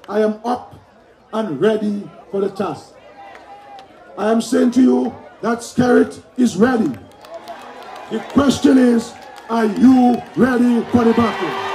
I am up and ready for the task. I am saying to you that Skerrit is ready. The question is, are you ready for the battle?